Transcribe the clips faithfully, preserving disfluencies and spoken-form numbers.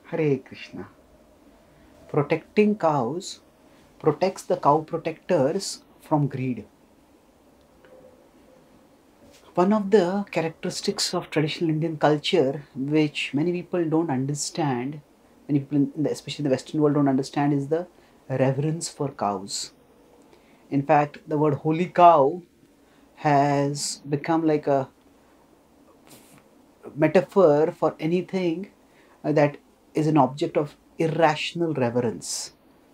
Hare Krishna. Protecting cows protects the cow protectors from greed. One of the characteristics of traditional Indian culture, which many people don't understand, many people, in the, especially in the Western world, don't understand, is the reverence for cows. In fact, the word holy cow has become like a metaphor for anything uh, that is an object of irrational reverence.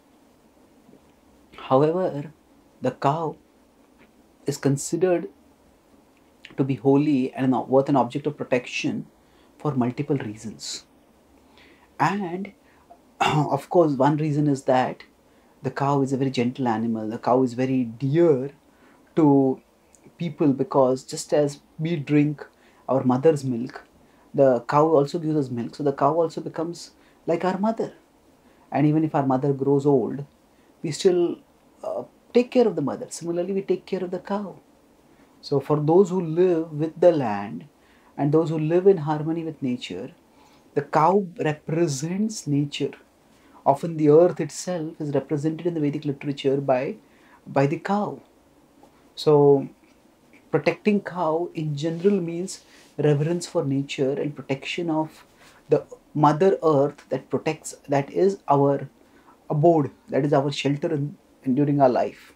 However, the cow is considered to be holy and worth an object of protection for multiple reasons. And of course, one reason is that the cow is a very gentle animal. The cow is very dear to people because just as we drink our mother's milk, the cow also gives us milk. So the cow also becomes like our mother. And even if our mother grows old, we still uh, take care of the mother. Similarly, we take care of the cow. So for those who live with the land and those who live in harmony with nature, the cow represents nature. Often the earth itself is represented in the Vedic literature by, by the cow. So protecting cow in general means reverence for nature and protection of the mother earth that protects, that is our abode, that is our shelter in, in during our life.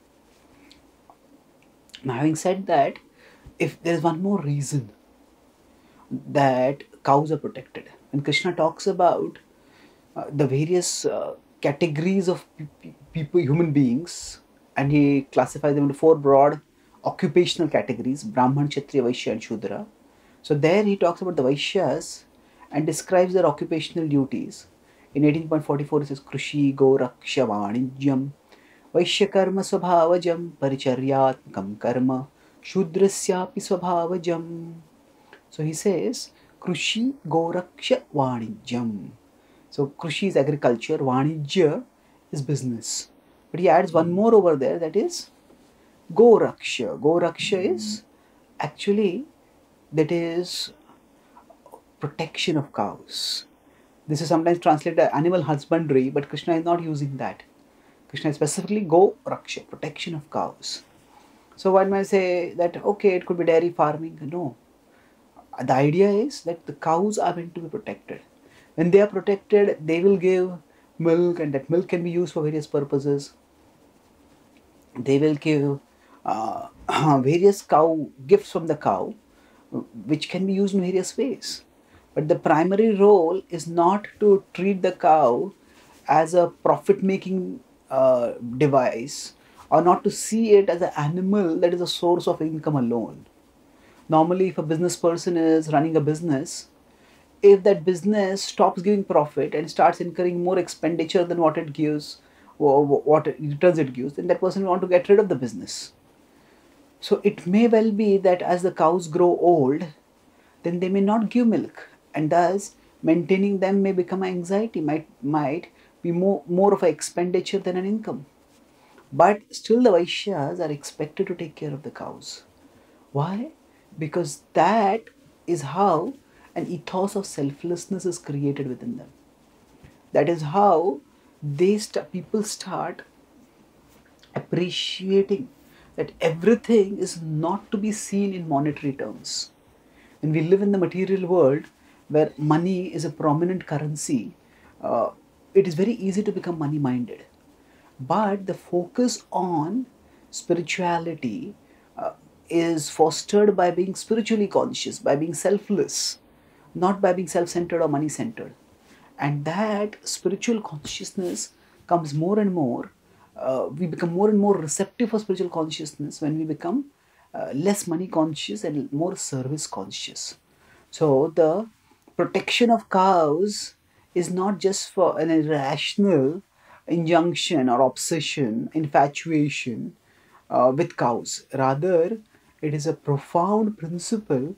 Now, having said that, if there is one more reason that cows are protected, when Krishna talks about uh, the various uh, categories of pe- people, human beings, and he classifies them into four broad occupational categories: Brahman, Kshatriya, Vaishya, and Shudra. So there he talks about the Vaishyas and describes their occupational duties. In eighteen point four four, it says Krushi, Goraksha, Vanijyam, Vaishya Karma Swabhavajam, Paricharyatmakam Karma, Shudrasyapi Swabhavajam. So he says Krushi, Goraksha, Vanijyam. So Krushi is agriculture, Vanijya is business. But he adds one more over there, that is Goraksha. Goraksha is actually, that is protection of cows. This is sometimes translated as animal husbandry, but Krishna is not using that. Krishna is specifically Go Raksha, protection of cows. So one might say that, okay, it could be dairy farming. No. The idea is that the cows are meant to be protected. When they are protected, they will give milk, and that milk can be used for various purposes. They will give uh, various cow gifts from the cow, which can be used in various ways. But the primary role is not to treat the cow as a profit-making uh, device, or not to see it as an animal that is a source of income alone. Normally, if a business person is running a business, if that business stops giving profit and starts incurring more expenditure than what it gives, or what returns it gives, then that person will want to get rid of the business. So it may well be that as the cows grow old, then they may not give milk, and thus maintaining them may become anxiety, might might be more, more of an expenditure than an income. But still the Vaishyas are expected to take care of the cows. Why? Because that is how an ethos of selflessness is created within them. That is how they st- people start appreciating that everything is not to be seen in monetary terms. When we live in the material world where money is a prominent currency, uh, it is very easy to become money minded. But the focus on spirituality uh, is fostered by being spiritually conscious, by being selfless, not by being self centered or money centered. And that spiritual consciousness comes more and more. Uh, we become more and more receptive for spiritual consciousness when we become uh, less money conscious and more service conscious. So the protection of cows is not just for an irrational injunction or obsession, infatuation uh, with cows. Rather, it is a profound principle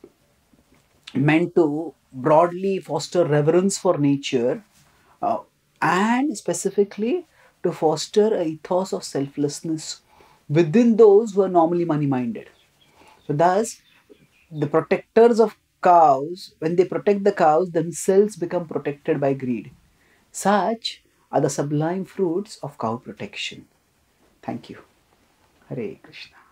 meant to broadly foster reverence for nature, uh, and specifically to foster a ethos of selflessness within those who are normally money minded. So, thus, the protectors of cows, when they protect the cows, themselves become protected by greed. Such are the sublime fruits of cow protection. Thank you. Hare Krishna.